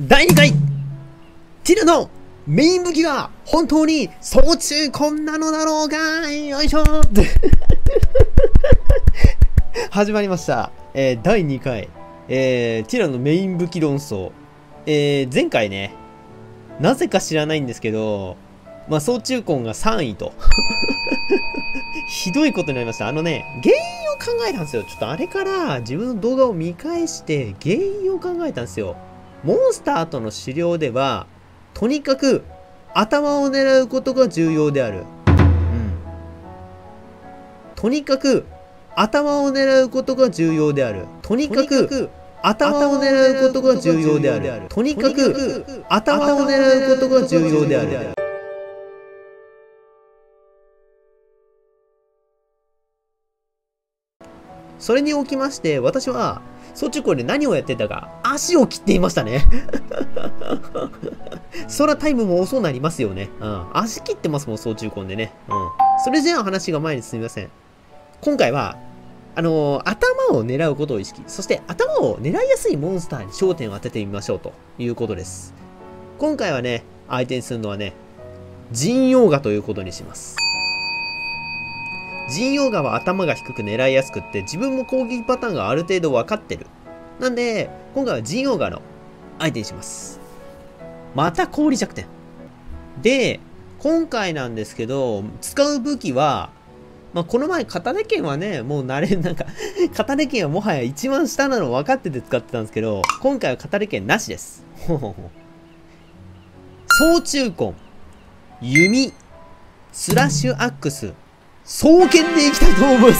第2回ティルのメイン武器は本当に総中根なのだろうが、よいしょーって始まりました。第2回、ティラのメイン武器論争。前回ね、なぜか知らないんですけど、総中根が3位と。ひどいことになりました。原因を考えたんですよ。ちょっとあれから自分の動画を見返して原因を考えたんですよ。モンスターとの狩猟では、とにかく頭を狙うことが重要である。とにかく頭を狙うことが重要である。とにかく頭を狙うことが重要である。とにかく頭を狙うことが重要である。それにおきまして、私は、総中根で何をやってたか、足を切っていましたね。そらタイムも遅くなりますよね。足切ってますもん、総中根でね。それじゃあ話が前に進みません。今回は、頭を狙うことを意識。そして頭を狙いやすいモンスターに焦点を当ててみましょうということです。今回はね、相手にするのはね、陣王牙ということにします。陣王牙は頭が低く狙いやすくって、自分も攻撃パターンがある程度分かってる。なんで、今回は陣王牙の相手にします。また氷弱点。で、今回なんですけど、使う武器は、この前、片手剣はね、もう片手剣はもはや一番下なの分かってて使ってたんですけど、今回は片手剣なしです。総中根、弓、スラッシュアックス、双剣でいきたいと思います。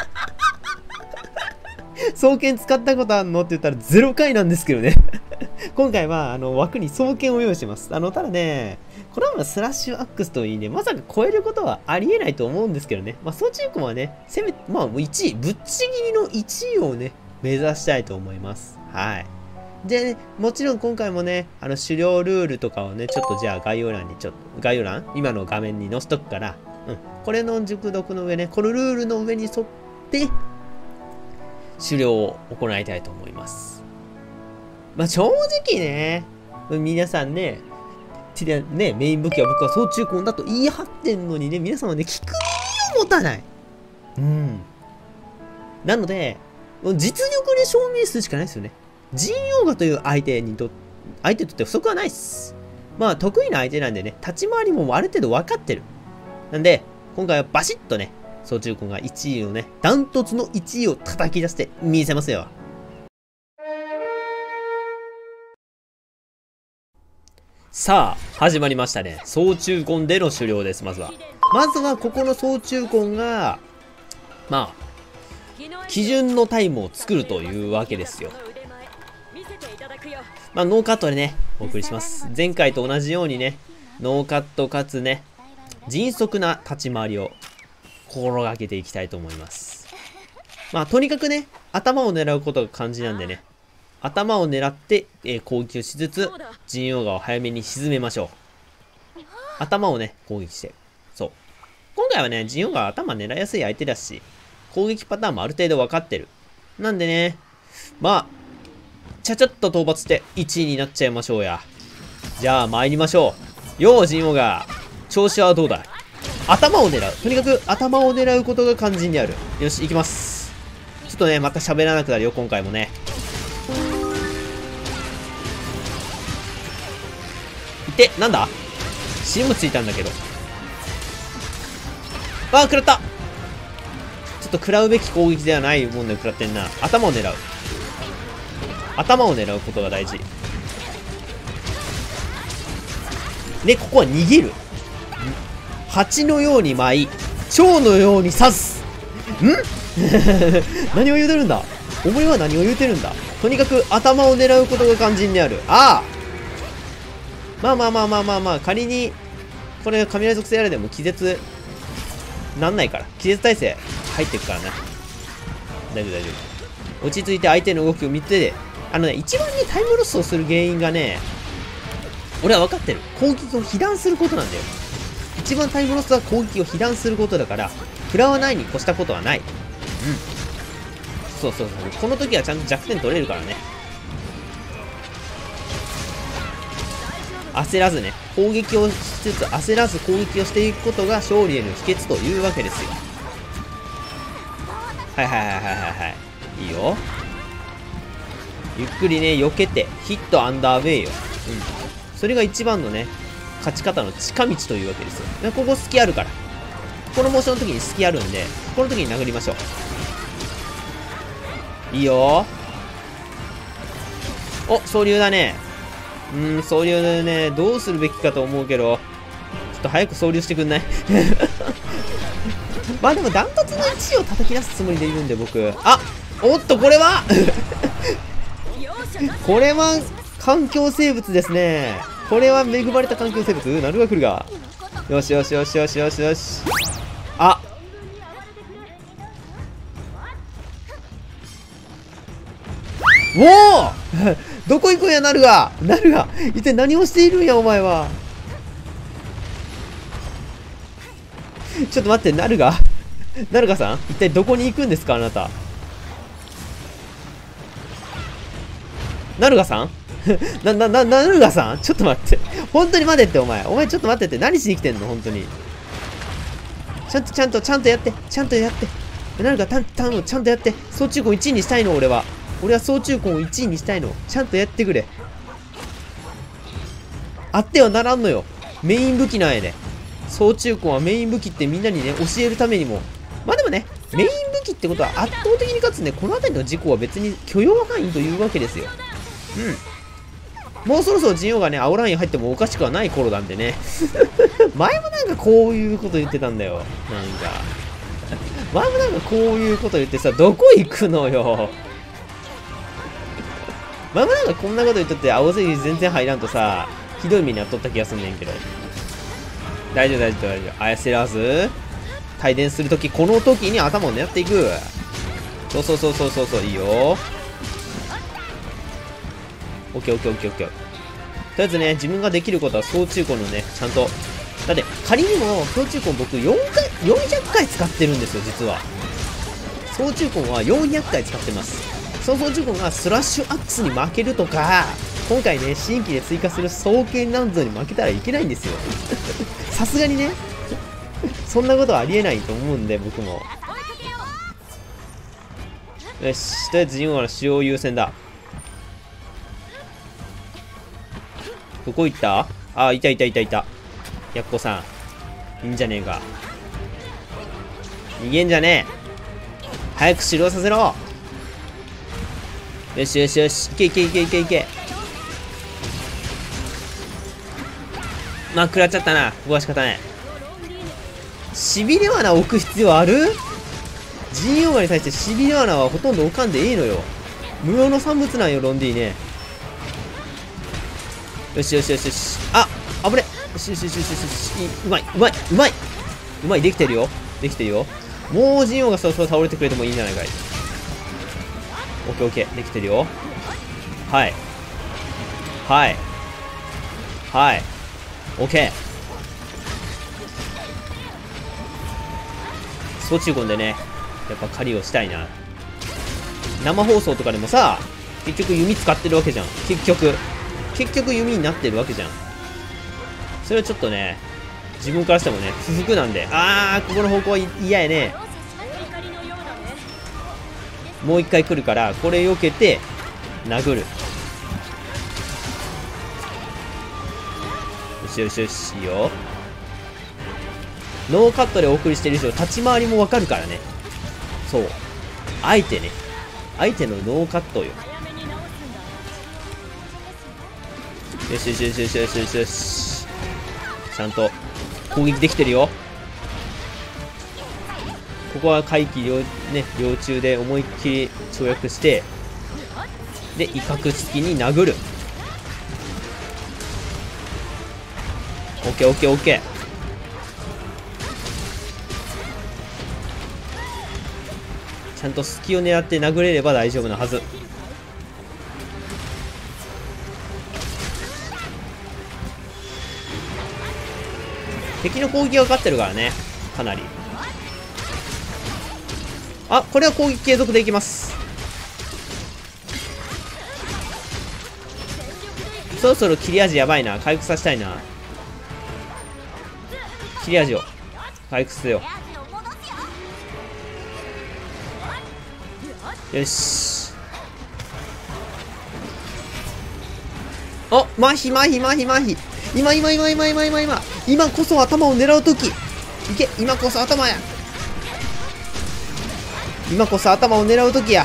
双剣使ったことあるのって言ったら0回なんですけどね。今回は枠に双剣を用意します。ただね、これはスラッシュアックスといいね、まさか超えることはありえないと思うんですけどね。総中根はね、せめて、1位、ぶっちぎりの1位をね、目指したいと思います。はい。で、もちろん今回もね、狩猟ルールとかをね、ちょっとじゃあ概要欄、今の画面に載せとくから、これの熟読の上ね、このルールの上に沿って、狩猟を行いたいと思います。正直ね、皆さんね、メイン武器は僕は総中根だと言い張ってんのにね、皆さんはね、聞く耳を持たない。なので、実力で証明するしかないですよね。陣王牙という相手にとって不足はないっす。得意な相手なんでね、立ち回りもある程度分かってる。なんで、今回はバシッとね、総中根が1位をね、ダントツの1位を叩き出して見せますよ。さあ、始まりましたね。総中根での狩猟です、まずはここの総中根が、基準のタイムを作るというわけですよ。ノーカットでね、お送りします。前回と同じようにね、ノーカットかつね、迅速な立ち回りを心がけていきたいと思います。とにかくね、頭を狙うことが肝心なんでね、頭を狙って、攻撃をしつつ、陣王牙を早めに沈めましょう。頭をね、攻撃して。そう。今回はね、陣王牙は頭狙いやすい相手だし、攻撃パターンもある程度分かってる。なんでね、ちゃちゃっと討伐して1位になっちゃいましょうや。じゃあ参りましょう。よう、陣王牙。調子はどうだい？頭を狙う。とにかく頭を狙うことが肝心である。よし、行きます。ちょっとね、また喋らなくなるよ、今回もね。なんだ？シームついたんだけど。食らった！ちょっと食らうべき攻撃ではないもんで食らってんな。頭を狙う。頭を狙うことが大事。で、ここは逃げる。蜂のように舞い、蝶のように刺す。何を言うてるんだ？お前は何を言うてるんだ？とにかく頭を狙うことが肝心である。仮に、これが雷属性あれでも気絶、なんないから。気絶耐性入ってくからな。大丈夫。落ち着いて相手の動きを見て、一番ね、タイムロスをする原因がね、俺は分かってる。攻撃を被弾することなんだよ。一番タイムロスは攻撃を被弾することだから、食らわないに越したことはない。そう。この時はちゃんと弱点取れるからね。 焦らずね、攻撃をしつつ焦らず攻撃をしていくことが勝利への秘訣というわけですよ。はいはいはいはいはいはい。いいよ。ゆっくりね、避けて、ヒットアンダーウェイよ。うん。それが一番のね、勝ち方の近道というわけですよ。でここ隙あるから。このモーションの時に隙あるんで、この時に殴りましょう。いいよ。お、総流だね。総流でね、どうするべきかと思うけど、ちょっと早く総流してくんないまあでもダントツの1位を叩き出すつもりでいるんで、僕。あ、おっと、これはこれは環境生物ですね。これは恵まれた環境生物なるが来るが。よしよしよしよしよしよし。あ、おおどこ行くんや、なるが。一体何をしているんや、お前は。ちょっと待って、なるがさん一体どこに行くんですか、あなた。なるがさんなるがさんちょっと待って。本当に待てって、お前ちょっと待ってって。何しに来てんの、本当に。ちゃんとやって。なるが、ちゃんとやって。総中根1位にしたいの、俺は総中根を1位にしたいの。ちゃんとやってくれ。あってはならんのよ。メイン武器なんやで。総中根はメイン武器ってみんなにね、教えるためにも。まあでもね、メイン武器ってことは圧倒的に勝つね、この辺りの事故は別に許容範囲というわけですよ。もうそろそろ陣王がね、青ライン入ってもおかしくはない頃なんでね。前もなんかこういうこと言ってたんだよ。前もなんかこういうこと言ってさ、どこ行くのよ。前もなんかこんなこと言っとって、青関全然入らんとさ、ひどい目にあっとった気がすんねんけど。大丈夫。焦らず。帯電するとき、この時に頭を狙っていく。そう、いいよ。オッケー。とりあえずね、自分ができることは総中根のね、ちゃんと。だって、仮にも、総中根僕400回使ってるんですよ、実は。総中根は400回使ってます。その総中根がスラッシュアックスに負けるとか、今回ね、新規で追加する双剣乱造に負けたらいけないんですよ。さすがにね、そんなことはありえないと思うんで、僕も。よし、とりあえず陣王の使用優先だ。どこ行った？あ、いた。やっこさん。いいんじゃねえか。逃げんじゃねえ。早く指導させろ。よし。いけ。まあ、食らっちゃったな。ここは仕方ない。しびれ罠置く必要ある？陣王がに対してしびれ罠はほとんど置かんでいいのよ。無用の産物なんよ、ロンディね。よし。あ、危ね。よし。うまい。できてるよ。もう陣王がそろそろ倒れてくれてもいいんじゃないかい。オッケー。できてるよ。はい。オッケー。総中根でね、やっぱ狩りをしたいな。生放送とかでもさ、結局弓使ってるわけじゃん。結局弓になってるわけじゃん。それはちょっとね、自分からしてもね、不服なんで。ここの方向は嫌やね。もう一回来るから、これ避けて、殴る。よし、いいよ。ノーカットでお送りしてる以上、立ち回りもわかるからね。そう。相手のノーカットよ。よし。ちゃんと攻撃できてるよ。ここは回帰両中で思いっきり跳躍して、で、威嚇式に殴る。オッケー。ちゃんと隙を狙って殴れれば大丈夫なはず。敵の攻撃がかかってるからね、かなり。あ、これは攻撃継続できます。 そろそろ切れ味やばいな。回復させたいな。切れ味を回復せよ。よし。お、麻痺麻痺麻痺麻痺。今こそ頭を狙う時。いけ、今こそ頭や。今こそ頭を狙う時や。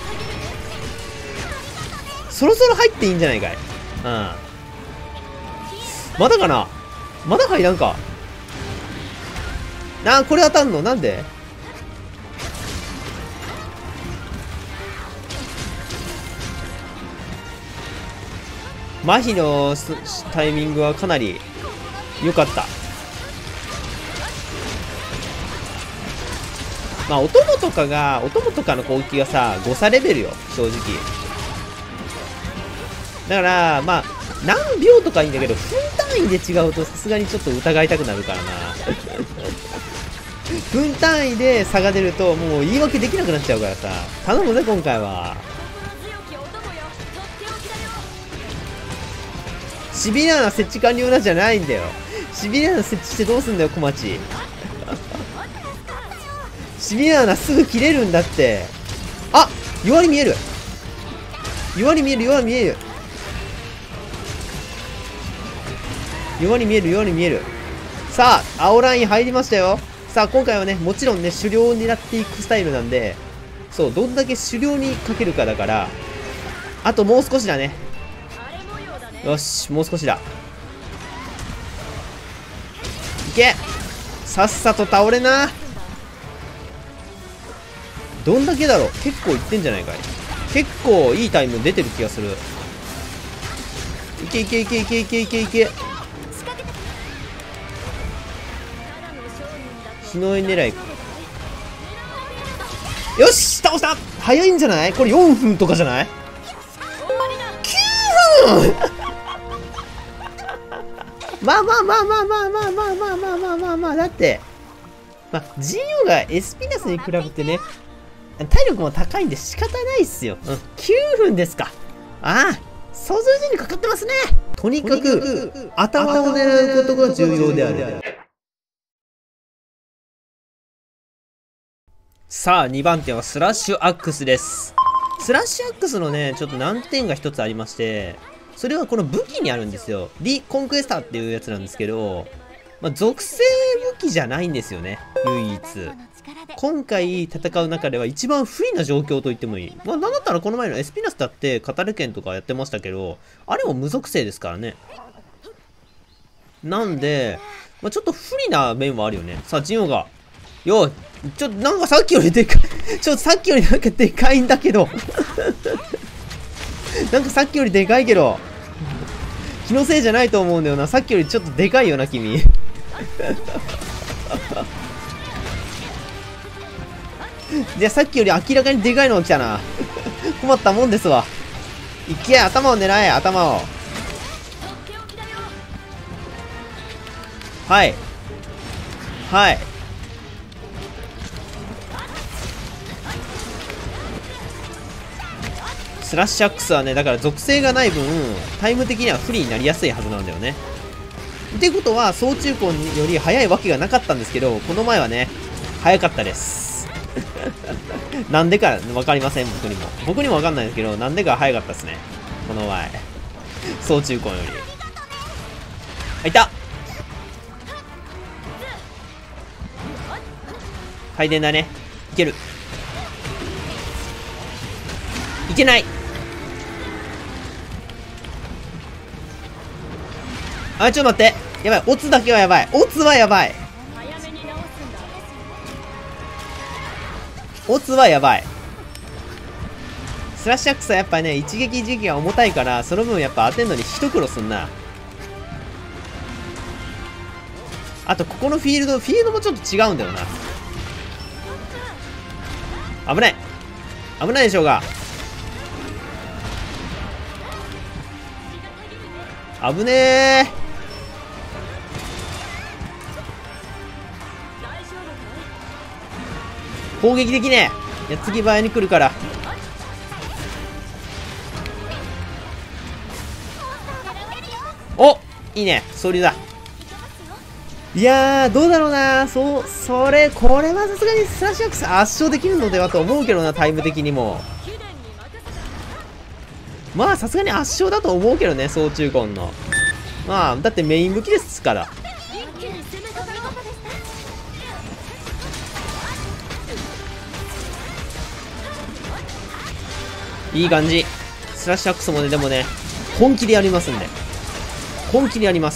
そろそろ入っていいんじゃないかい。うん。まだかな。まだ入らんか。これ当たんのなんで。麻痺のタイミングはかなり良かった。まあ、お供とかの攻撃がさ、誤差レベルよ、正直。だから、まあ、何秒とかいいんだけど、分単位で違うとさすがにちょっと疑いたくなるからな。分単位で差が出ると、もう言い訳できなくなっちゃうからさ。頼むぜ、今回は。シビリアな設置完了なんじゃないんだよ。シビリアな設置してどうすんだよ、小町。シビリアなすぐ切れるんだって。あ、弱り見える。弱り見える。弱り見える。さあ、青ライン入りましたよ。さあ、今回はね、もちろんね、狩猟を狙っていくスタイルなんで、そう、どんだけ狩猟にかけるかだから、あともう少しだね。よし、もう少しだ。いけ、さっさと倒れな。どんだけだろう。結構いってんじゃないかい。結構いいタイム出てる気がする。いけ。日の絵狙い。よし、倒した。早いんじゃない。これ4分とかじゃない。9分まあ、だって、まあ、ジオがエスピナスに比べてね、体力も高いんで仕方ないっすよ。うん、9分ですか。ああ、想像以上にかかってますね。とにかく、頭を狙うことが重要である。さあ、2番手はスラッシュアックスです。スラッシュアックスのね、ちょっと難点が一つありまして、それはこの武器にあるんですよ。リ・コンクエスターっていうやつなんですけど、まあ、属性武器じゃないんですよね、唯一。今回戦う中では一番不利な状況と言ってもいい。まあ、なんだったらこの前のエスピナスだってカタル剣とかやってましたけど、あれも無属性ですからね。なんで、まあ、ちょっと不利な面はあるよね。さあ、ジンオが。よ、なんかさっきよりでかい。さっきよりなんかでかいんだけど。なんかさっきよりでかいけど。気のせいじゃないと思うんだよな。さっきよりちょっとでかいよな、君。じゃあさっきより明らかにでかいのが来たな。困ったもんですわ。いけ、頭を狙え、頭を。はい。はい。スラッシュアックスはね、だから属性がない分、タイム的には不利になりやすいはずなんだよね。ってことは、総中根より早いわけがなかったんですけど、この前はね、早かったです。なんでかわかりません、僕にも。僕にもわかんないですけど、なんでか早かったですね。この前。総中根より。あ、いた。回電だね。いける。いけない。あ、ちょっと待って。やばい。オツだけはやばい。オツはやばい。オツはやばい。スラッシュアックスはやっぱね、一撃一撃が重たいから、その分やっぱ当てんのに一苦労すんな。あと、ここのフィールドもちょっと違うんだよな。危ない。危ないでしょうが。危ねー。攻撃できねえ。矢継ぎ早に来るから。 お、いいね。それだ。いやー、どうだろうな。これはさすがにスラッシュアックス圧勝できるのではと思うけどな、タイム的にも。まあ、さすがに圧勝だと思うけどね、総中根の。まあ、だってメイン武器ですから。いい感じ。スラッシュアックスもね、でもね、本気でやりますんで。本気でやります。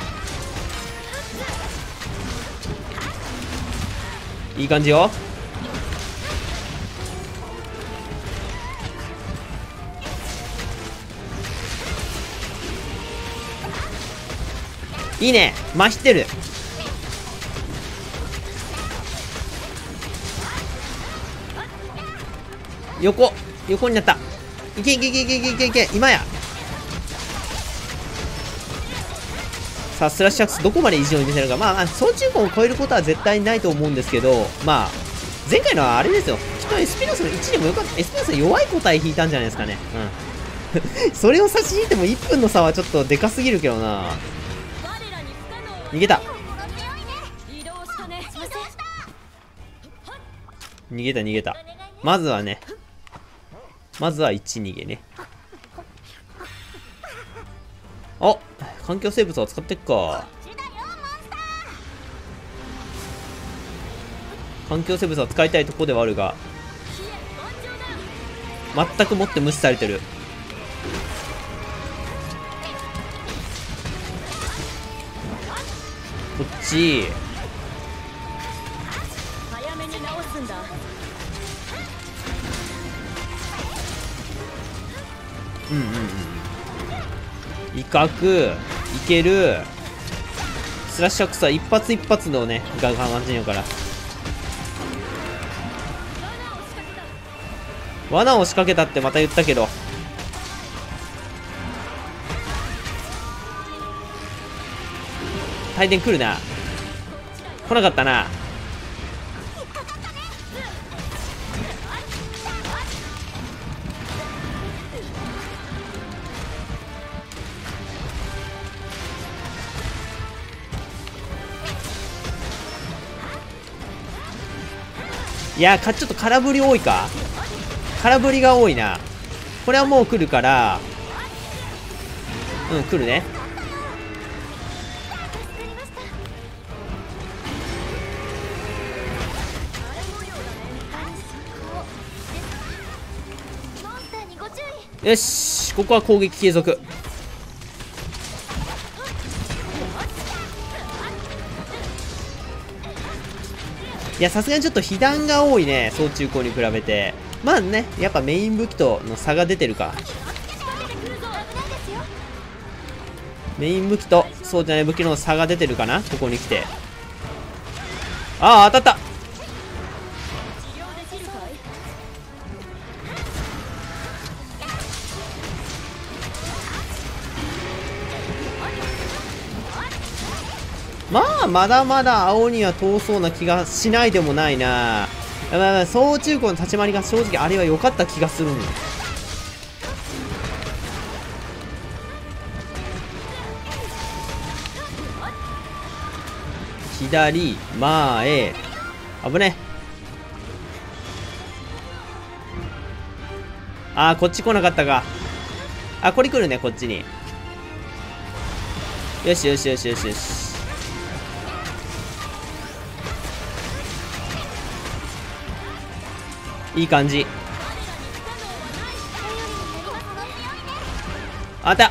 いい感じよ。いいね。まひってる。横になった。いけいけいけいけいけいけいけ、今や。さあ、スラッシュアックスどこまで意地を見せるか。まあ、総中根を超えることは絶対ないと思うんですけど、まあ、前回のはあれですよ。きっとエスピノスの1でもよかった。エスピノスの弱い個体引いたんじゃないですかね。うん。それを差し引いても1分の差はちょっとでかすぎるけどな。逃げた。逃げた。まずは1逃げね。お、環境生物を使ってっか。環境生物は使いたいとこではあるが、全くもって無視されてる。こっち。威嚇いける。スラッシュアックスは一発一発のねが感じんよから。罠を仕掛けたってまた言ったけど、大電来るな。来なかったな。いやちょっと空振り多いか。空振りが多いな。これはもう来るから、来るね。よし、ここは攻撃継続。いや、さすがにちょっと被弾が多いね、総中高に比べて。まあね、やっぱメイン武器との差が出てるか。メイン武器とそうじゃない武器の差が出てるかな、ここに来て。ああ、当たった。まあ、まだまだ青には通そうな気がしないでもないな。まあ、総中高の立ち回りが正直あれは良かった気がするん。左、前、危ね。あー、こっち来なかったか。あ、これ来るね、こっちに。よしよしよしよしよし。いい感じ。あった。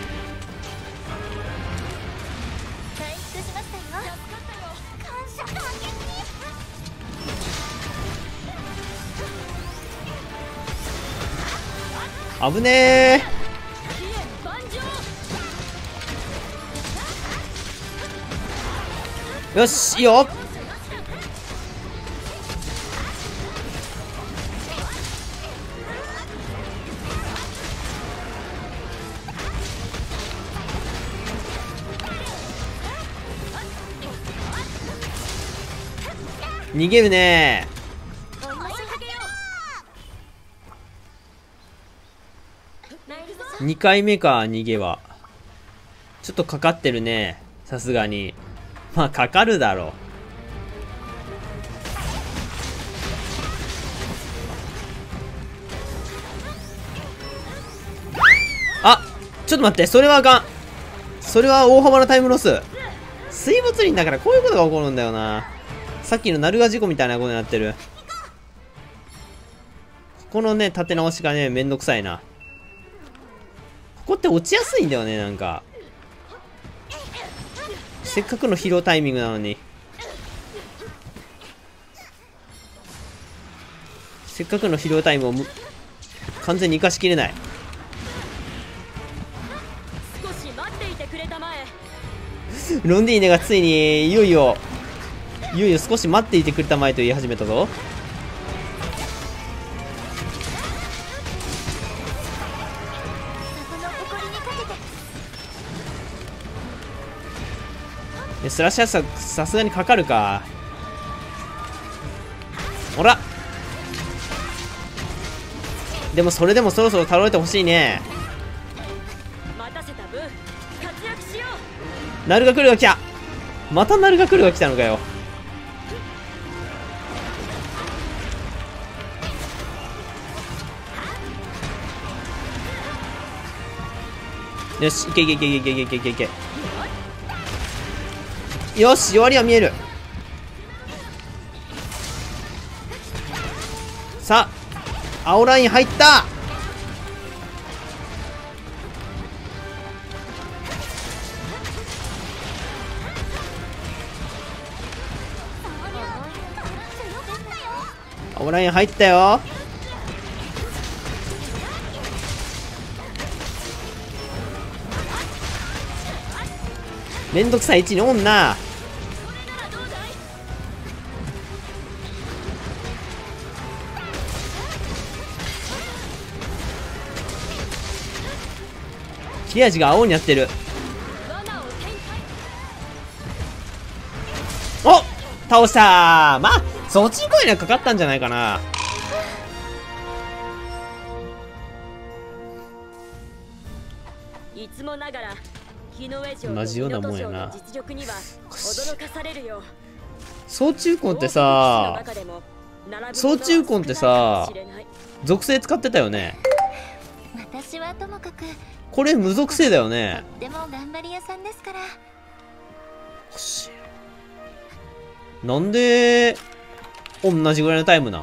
危ねー。よし、いいよ。逃げるねー。2回目か、逃げは。 ちょっとかかってるね。さすがに。まあ、かかるだろう。あ、ちょっと待って、それはあかん。それは大幅なタイムロス。水没林だからこういうことが起こるんだよな。さっきのナルガ事故みたいなことになってる。ここのね、立て直しがね、めんどくさいな。ここって落ちやすいんだよね、なんか。せっかくの疲労タイミングなのに。せっかくの疲労タイムを完全に生かしきれない。 少し待っていてくれたまえ。 ロンディーネがついにいよいよ少し待っていてくれたまえと言い始めたぞ。スラッシャーさすがにかかるか。ほら、でもそれでもそろそろ倒れてほしいね。 待たせた分活躍しよう。ナルが来るが来た。またナルが来るが来たのかよ。よし、いけいけいけいけいけいけいけいけ。よし、弱りは見える。さあ、青ライン入った。青ライン入ったよ。めんどくさい位置におんな。切れ味が青になってる。お、倒したー。まあそっちに声がかかったんじゃないかな。 いつもながら日の上城同じようなもんやな。 実力には驚かされるよ。 総中根ってさ、総中根ってさ、属性使ってたよね。 私はともかくこれ無属性だよね。 でも頑張り屋さんですから。 なんで同じぐらいのタイムなん？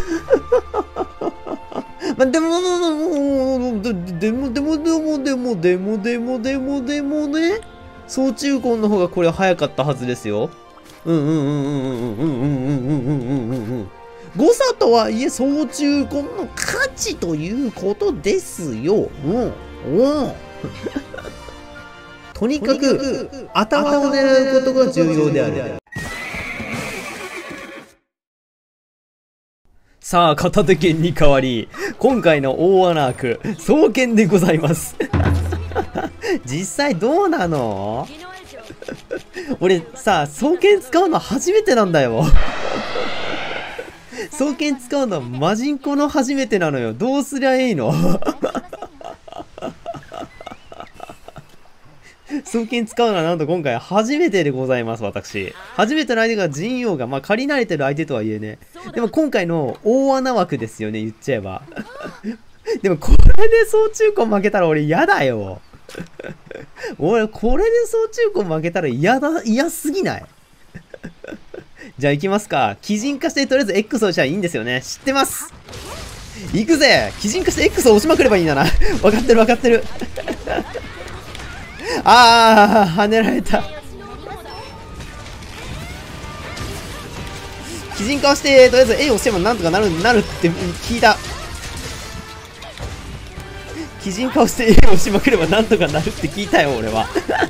まあ、でもね、総中根の方がこれ早かったはずですよ。誤差とはいえ総中根の価値ということですよ。とにかく頭を狙うことが重要である。さあ、片手剣に代わり、今回の大穴枠、双剣でございます。実際どうなの？俺さ、双剣使うの初めてなんだよ。双剣使うのマジンコの初めてなのよ。どうすりゃいいの？双剣使うのはなんと今回初めてでございます、私。初めての相手が陣王が、まあ借り慣れてる相手とはいえね。でも今回の大穴枠ですよね、言っちゃえば。でもこれで総中根負けたら俺嫌だよ。俺これで総中根負けたら嫌すぎない？じゃあ行きますか。鬼人化してとりあえず X をしたらいいんですよね。知ってます。行くぜ。鬼人化して X を押しまくればいいんだな。分かってる分かってる。あー、跳ねられた。鬼人化をしてとりあえず A を押せばなんとかなるって聞いた。鬼人化をして A を押しまくればなんとかなるって聞いたよ俺は。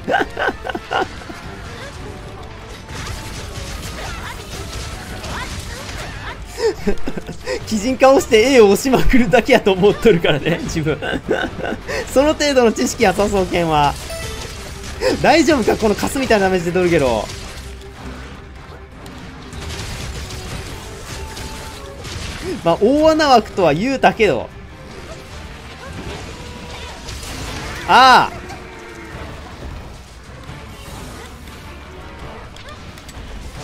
鬼人化をして A を押しまくるだけやと思っとるからね自分。その程度の知識や双剣は大丈夫か。このカスみたいなダメージで取るけど。まあ大穴枠とは言うたけど、ああ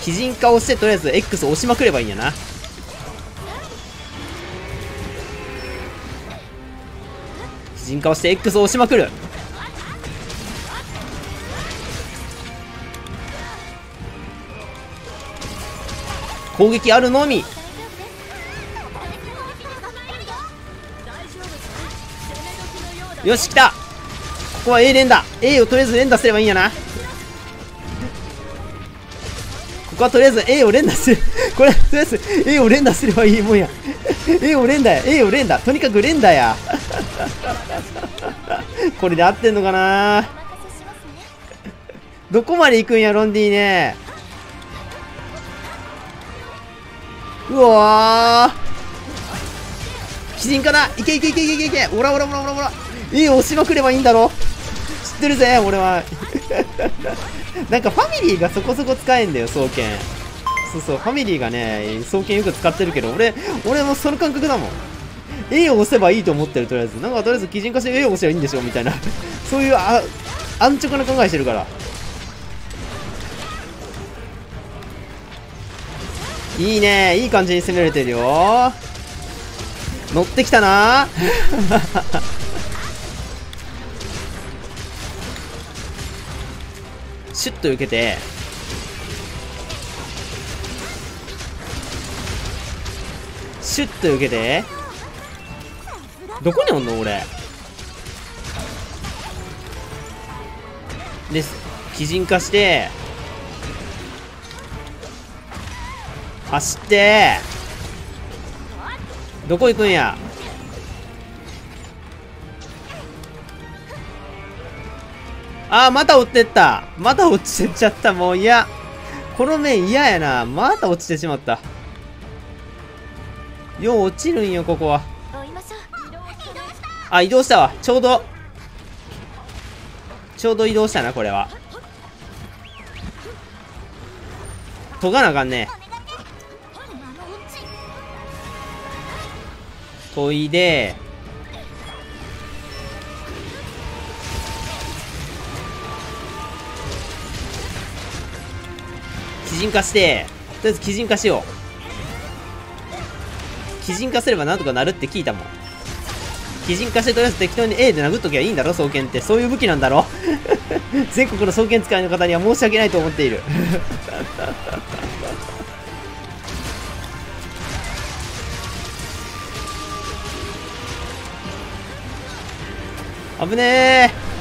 鬼人化をしてとりあえず X を押しまくればいいんやな。鬼人化をして X を押しまくる。攻撃あるのみ。よし、来た。ここは A 連打。 A をとりあえず連打すればいいんやな。ここはとりあえず A を連打するこれとりあえず A を連打すればいいもんやA を連打や。 A を連打、とにかく連打やこれで合ってんのかな。どこまで行くんやロンディね。うわー、鬼人かな。いけいけいけいけいけ。おらおらおらおらおら。押しまくればいいんだろ。知ってるぜ俺はなんかファミリーがそこそこ使えんだよ双剣。そうそう、ファミリーがね双剣よく使ってるけど、俺もその感覚だもん。 A を押せばいいと思ってる。とりあえずなんかとりあえず鬼人化して A を押せばいいんでしょみたいなそういう安直な考えしてるから。いいね、いい感じに攻めれてるよ。乗ってきたなシュッと受けて、シュッと受けて。どこにおんの俺。で鬼人化して走って、どこ行くんや。また落ちてった。また落ちてっちゃった。もう嫌。この面嫌やな。また落ちてしまった。よう落ちるんよここは。移動したわ。ちょうど移動したなこれは。研がなあかんね。研いで、鬼人化して、とりあえず鬼人化しよう。鬼人化すればなんとかなるって聞いたもん。鬼人化してとりあえず適当に A で殴っときゃいいんだろ双剣って。そういう武器なんだろ全国の双剣使いの方には申し訳ないと思っている危ねー。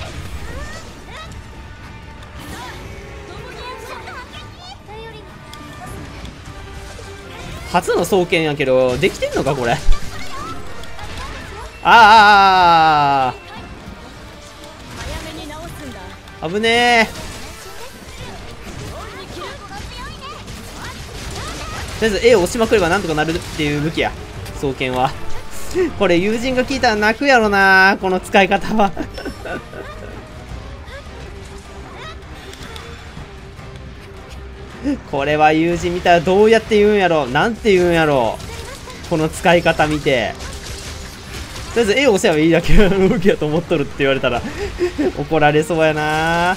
初の双剣やけどできてんのかこれ。危ねえ。とりあえず A を押しまくればなんとかなるっていう武器や双剣はこれ友人が聞いたら泣くやろなこの使い方はこれは友人見たらどうやって言うんやろ、なんて言うんやろこの使い方見て。とりあえず A を押せばいいだけの武器やと思っとるって言われたら怒られそうやな。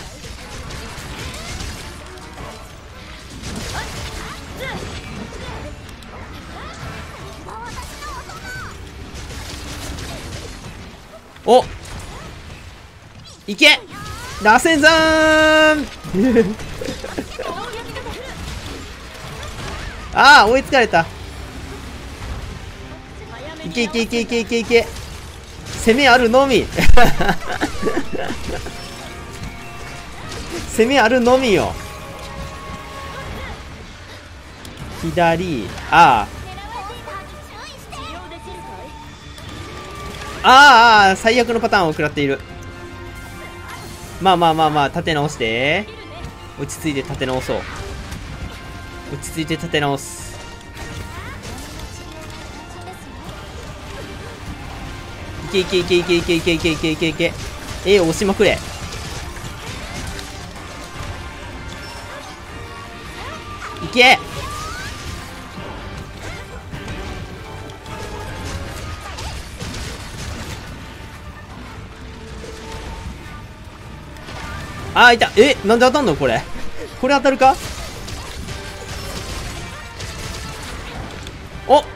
お、いけ螺旋山追いつかれた。いけいけいけいけいけいけ。攻めあるのみ攻めあるのみよ。左、最悪のパターンを食らっている。まあ立て直して、落ち着いて立て直そう。落ち着いて立て直す。いけいけいけいけいけいけいけいけいけ。A を押しまくれ。いけ。いた。なんで当たんのこれ。これ当たるか。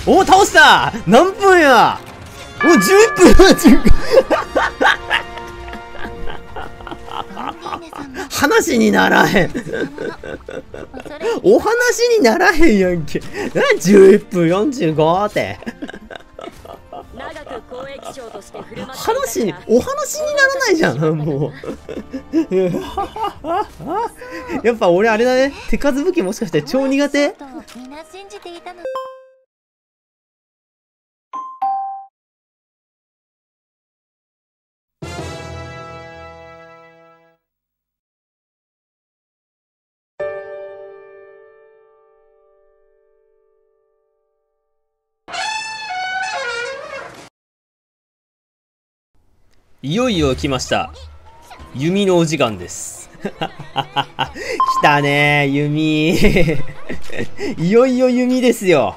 お、倒した。何分や。お、11分45。話にならへん。お話にならへんやんけ。な、11分45って。話に、お話にならないじゃん、もう。やっぱ俺あれだね。手数武器もしかして超苦手？いよいよ来ました。弓のお時間です。来たねー、弓。いよいよ弓ですよ。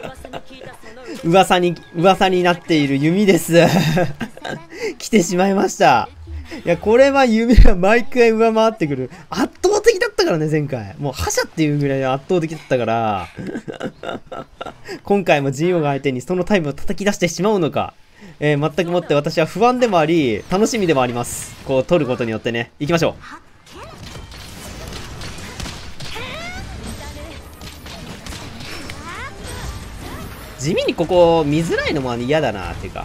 噂になっている弓です。来てしまいました。いや、これは弓が毎回上回ってくる。圧倒的だったからね、前回。もう覇者っていうぐらい圧倒的だったから。今回もジンオが相手にそのタイムを叩き出してしまうのか。全くもって私は不安でもあり、楽しみでもあります。こう、取ることによってね。行きましょう。地味にここ、見づらいのも嫌だな、っていうか。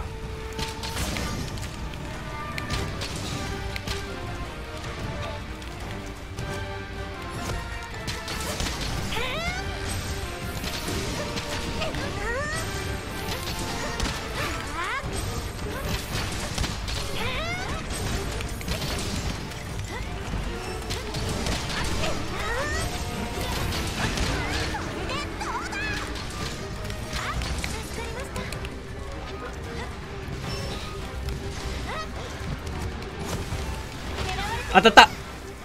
当たった。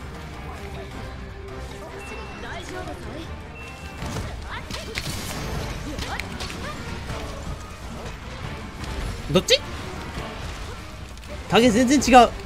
どっち？タゲ全然違う。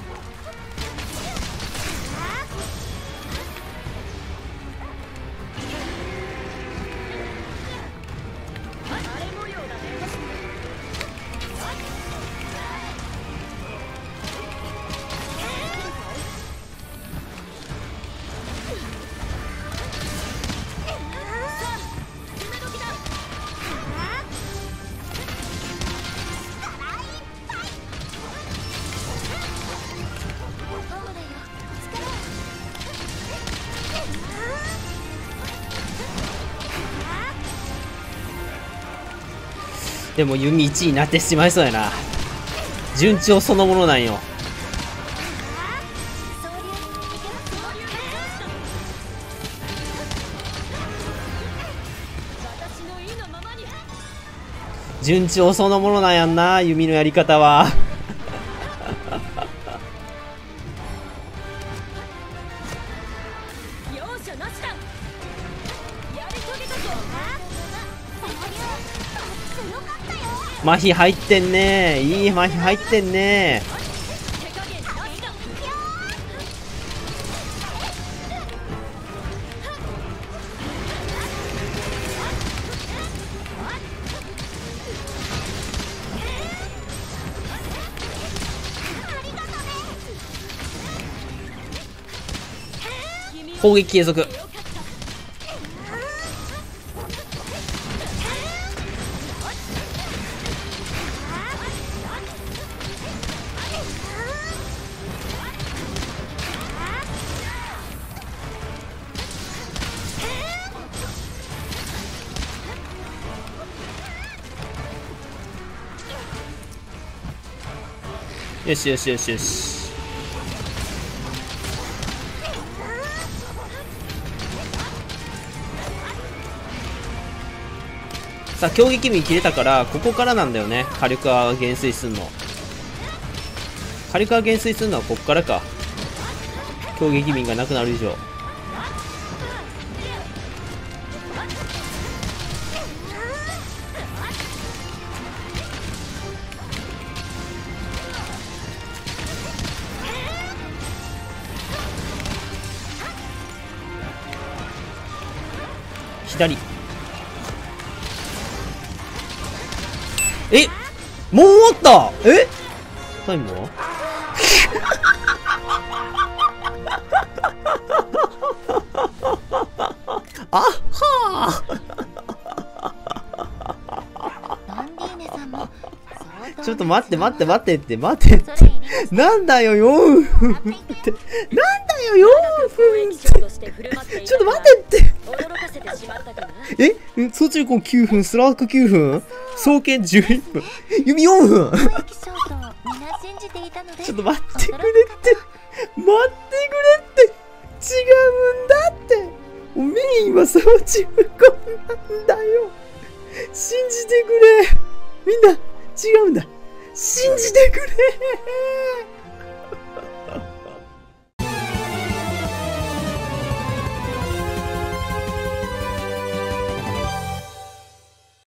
でも弓1位になってしまいそうやな。順調そのものなんよ。順調そのものなんやんな、弓のやり方は。麻痺入ってんね。いい麻痺入ってんね。攻撃継続。よしよしよしよし。さあ、強撃民切れたから、ここからなんだよね。火力が減衰すんの。火力が減衰するのはここからか。強撃民がなくなる以上。左。 え、もう終わった。え、タイムはあっはロンディーネさんもー。ちょっと待って待って待ってって待ってって。なんだよ、4分って。なんだよ、4分って。ちょっと待ってって。 驚かせてしまったかな。 え、ソチュコン9分、スラーク9分、双剣11分、指4分。 貿易商と皆信じていたのでちょっと待ってくれって。待ってくれって。違うんだって。メインはソチュコンなんだよ。信じてくれ。みんな、違うんだ。信じてくれ